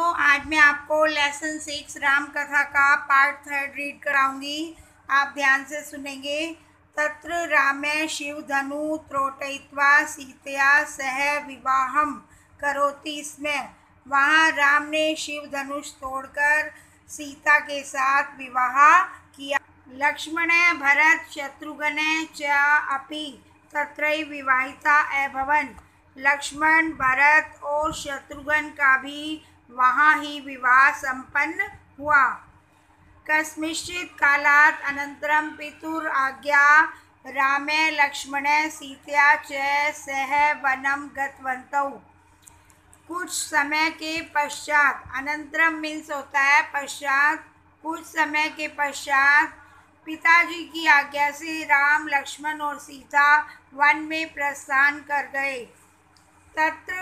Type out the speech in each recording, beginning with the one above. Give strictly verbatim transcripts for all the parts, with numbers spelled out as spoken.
आज मैं आपको लेसन सिक्स राम कथा का पार्ट थर्ड रीड कराऊंगी। आप ध्यान से सुनेंगे। तत्र रामे शिव धनु त्रोटयित्वा सीतया सह विवाहम करोति स्म। वहाँ राम ने शिव धनुष तोड़कर सीता के साथ विवाह किया। लक्ष्मण भरत शत्रुघ्न च अपि तत्रैव विवाहिता अभवन्। लक्ष्मण भरत और शत्रुघ्न का भी वहाँ ही विवाह संपन्न हुआ। कस्मिंश्चित् कालात् अनन्तरं पितुर आज्ञा रामे लक्ष्मणे सीतया च सह वनं गतवन्तौ। कुछ समय के पश्चात, अनंतरम मीन्स होता है पश्चात, कुछ समय के पश्चात पिताजी की आज्ञा से राम लक्ष्मण और सीता वन में प्रस्थान कर गए। तत्र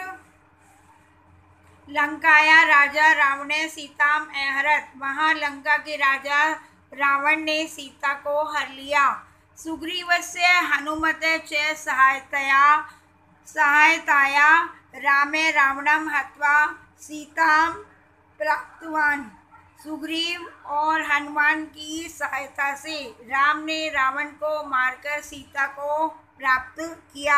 लंकाया राजा रावणे सीताम अहरत। वहाँ लंका के राजा रावण ने सीता को हर लिया। सुग्रीवस्य हनुमते च सहायतया सहायताया रामे रावणम हत्वा सीताम प्राप्तवान। सुग्रीव और हनुमान की सहायता से राम ने रावण को मारकर सीता को प्राप्त किया।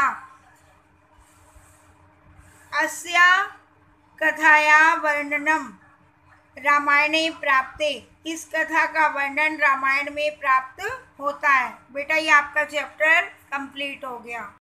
अस्या कथाया वर्णनम रामायणे प्राप्ते। इस कथा का वर्णन रामायण में प्राप्त होता है। बेटा ये आपका चैप्टर कंप्लीट हो गया।